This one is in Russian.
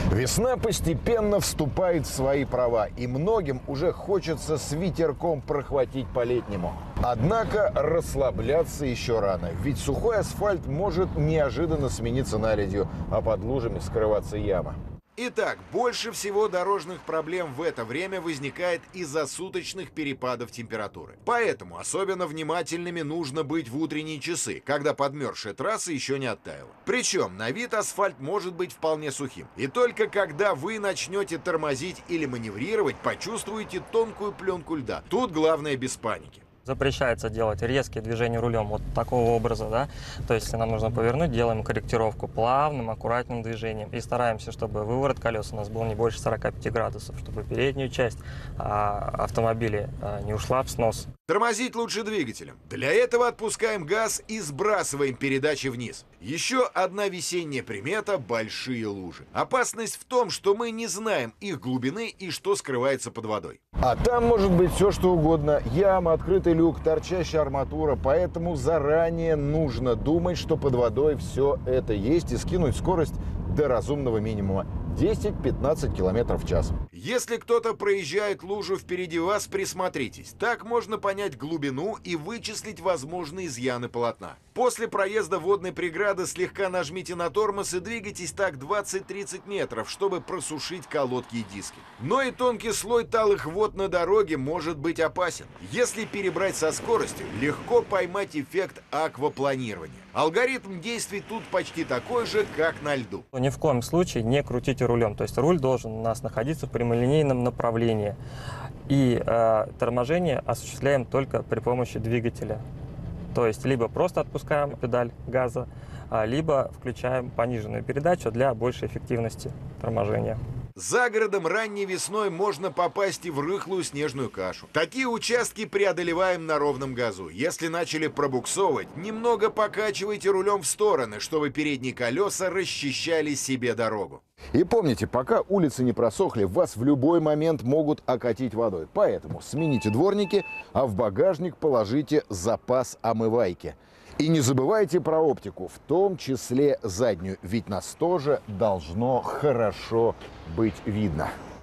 Весна постепенно вступает в свои права, и многим уже хочется с ветерком прохватить по-летнему. Однако расслабляться еще рано, ведь сухой асфальт может неожиданно смениться наледью, а под лужами скрываться яма. Итак, больше всего дорожных проблем в это время возникает из-за суточных перепадов температуры. Поэтому особенно внимательными нужно быть в утренние часы, когда подмерзшая трасса еще не оттаяла. Причем на вид асфальт может быть вполне сухим. И только когда вы начнете тормозить или маневрировать, почувствуете тонкую пленку льда. Тут главное без паники. Запрещается делать резкие движения рулем вот такого образа, да. То есть, если нам нужно повернуть, делаем корректировку плавным, аккуратным движением. И стараемся, чтобы выворот колес у нас был не больше 45 градусов, чтобы переднюю часть автомобиля не ушла в снос. Тормозить лучше двигателем. Для этого отпускаем газ и сбрасываем передачи вниз. Еще одна весенняя примета – большие лужи. Опасность в том, что мы не знаем их глубины и что скрывается под водой. А там может быть все, что угодно. Яма, открытый люк, торчащая арматура. Поэтому заранее нужно думать, что под водой все это есть, и скинуть скорость до разумного минимума. 10-15 км в час. Если кто-то проезжает лужу впереди вас, присмотритесь. Так можно понять глубину и вычислить возможные изъяны полотна. После проезда водной преграды слегка нажмите на тормоз и двигайтесь так 20-30 метров, чтобы просушить колодки и диски. Но и тонкий слой талых вод на дороге может быть опасен. Если перебрать со скоростью, легко поймать эффект аквапланирования. Алгоритм действий тут почти такой же, как на льду. Ни в коем случае не крутите рулем. То есть руль должен у нас находиться в прямолинейном направлении. И торможение осуществляем только при помощи двигателя. То есть либо просто отпускаем педаль газа, либо включаем пониженную передачу для большей эффективности торможения. За городом ранней весной можно попасть и в рыхлую снежную кашу. Такие участки преодолеваем на ровном газу. Если начали пробуксовывать, немного покачивайте рулем в стороны, чтобы передние колеса расчищали себе дорогу. И помните, пока улицы не просохли, вас в любой момент могут окатить водой. Поэтому смените дворники, а в багажник положите запас омывайки. И не забывайте про оптику, в том числе заднюю, ведь нас тоже должно хорошо быть видно.